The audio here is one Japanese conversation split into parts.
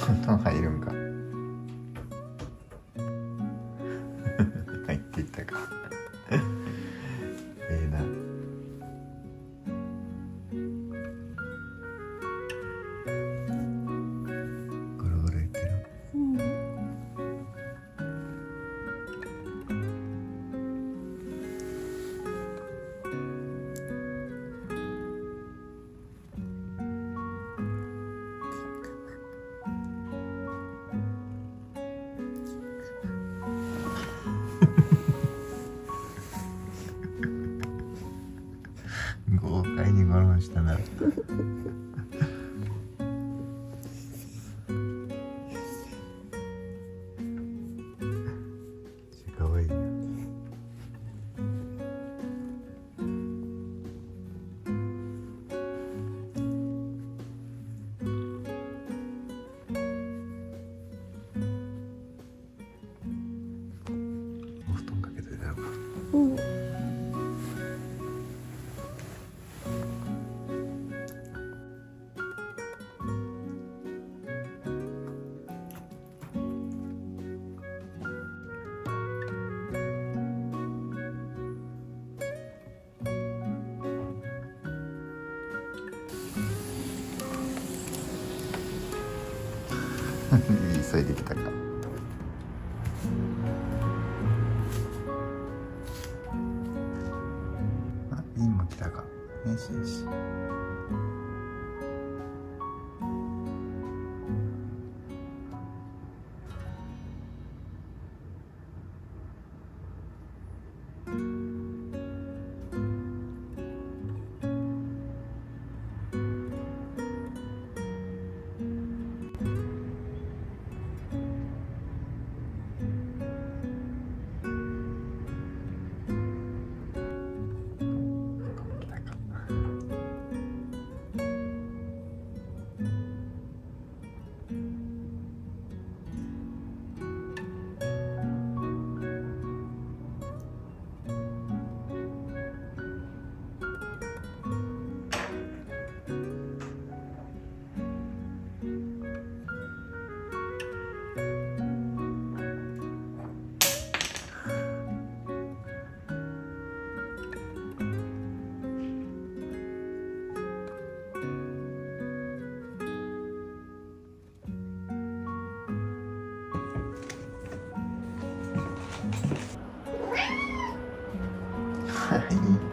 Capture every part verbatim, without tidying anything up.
トントン入るんか入っていったかええな。ゴロゴロいってる。 うん豪快にゴロしたなかわいいな。お布団かけといたのか。 うん急いできたか。あ、いいもん来たか。よしよし。はい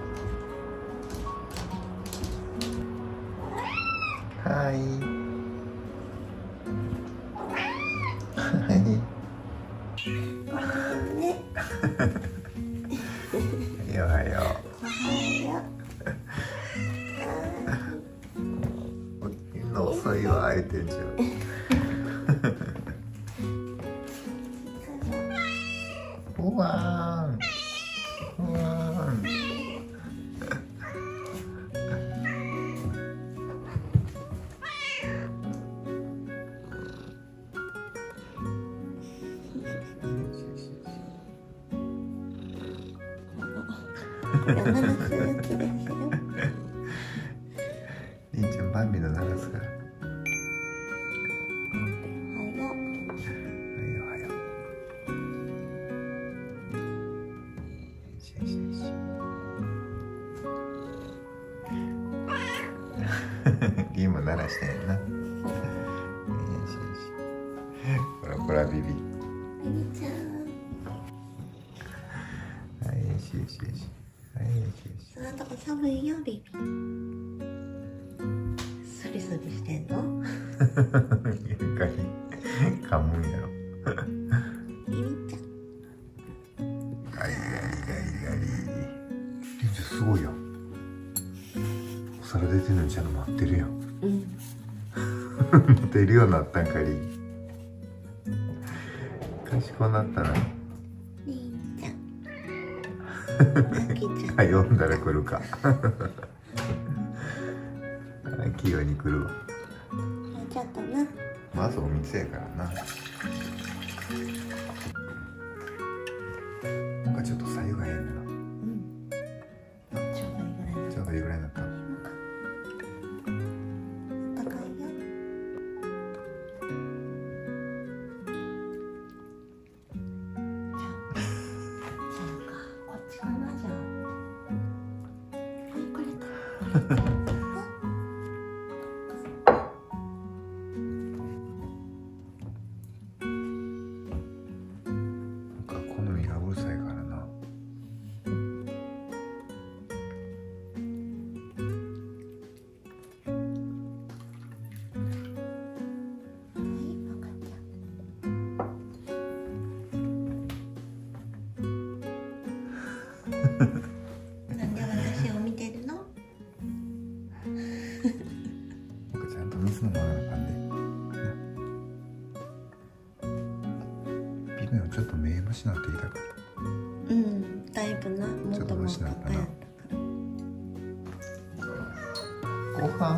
はいはいねいいよ、おはよおはよう。起きんの遅いわ、相手んじゃん。うわーんうわーん山のスーツですよ。 りんちゃんバンビの鳴らすから。 おはよはいおはよう。よしよしよしりんも鳴らしてんな。よしよしほらほらビビ。 う。ビビちゃん。 はいよしよしよしはいよしよし。 そのとこ寒いよ、ビビ。スリスリしてんの？ 床に噛むんやろ。 ビビちゃん。 ガリガリガリガリ。りんちゃんすごいやん。お皿出てるのにちゃんと待ってるやん。 うん。 待てるようになったんかりん。賢なったな。 りんちゃん。あきちゃん。 あ、読んだら来るか。器用に来るわ。 ちょっとな。 まずお店やからな。なんかちょっと左右が変だな。 うん。ちょうどいいぐらいの。 ちょうどいいぐらいになった。 高いよ。 水飲まなあかんで。ビメオちょっと目虫なってきたから。 うん、だいぶな、もっともっと早かったから。 ご飯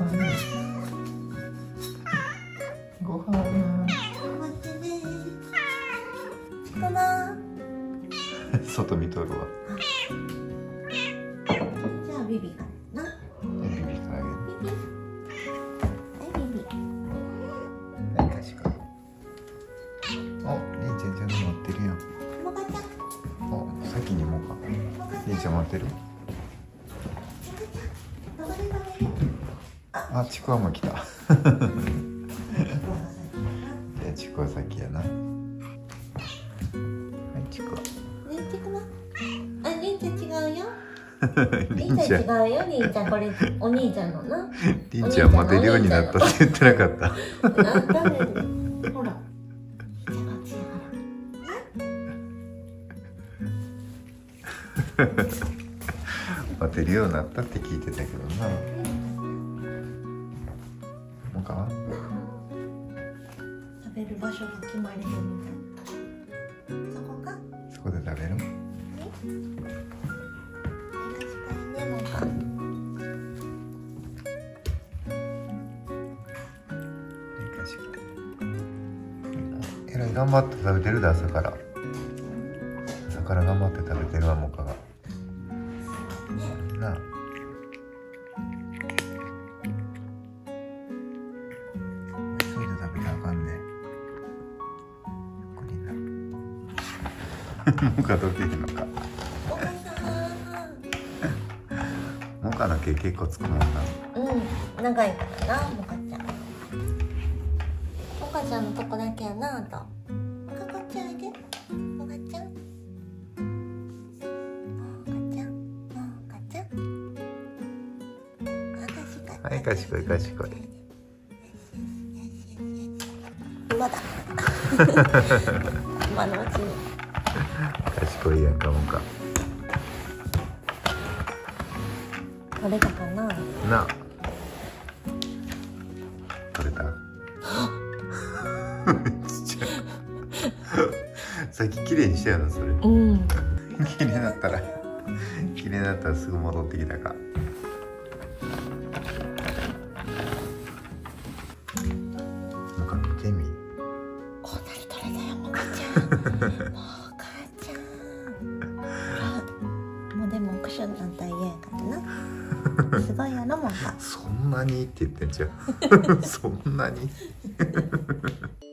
ご飯待ってね。ママ。 外見とるわ。 じゃあビビからな。 ビビからあげる。 ビビ。はいビビ。 はい確か。お、りんちゃんちゃんと待ってるやん。 もかちゃん。 お、先にもか。りんちゃん待ってる。あ、ちくわも来た。じゃあちくわ先やな。はい、ちくわ。 ね、ちくわ。あ、りんちゃん違うよ。りりんちゃん。 んちゃん違うよ、りんちゃん、これお兄ちゃんのな。 りんちゃん待てるようになったって言ってなかった。 なったね。ほら。りんちゃんこっちやから。 待てるようになったって聞いてたけどな。もうか。 食べる場所が決まりそうみたいな。そこか。 そこで食べる。 ね、もうか。 えらい頑張って食べてるで、朝から朝から頑張って食べてるわ、もかがなあ。急いで食べたらあかんね。ゆっくりな。もかどけへんのか。 お母さん。 もかの毛結構つくもんな。 うん、長いからな、もかちゃん。もかちゃんのとこだけやな、あと。もかこっちおいで。もかちゃん。もかちゃん。もかちゃん。 はい、賢い賢い。 今だ。今のうちに。 賢いやんかもか。 取れたかな。 な。取れた。ちっちゃい。さっき綺麗にしたよな、それ。 うん。 綺麗だったら。綺麗だったらすぐ戻ってきたか。もか見てみ。 こんなに取れたよ、もかちゃん。もかちゃん。ほら。もうでもクションなんたら嫌やからな。すごいやろ、もか。 そんなにって言ってんじゃん。そんなに。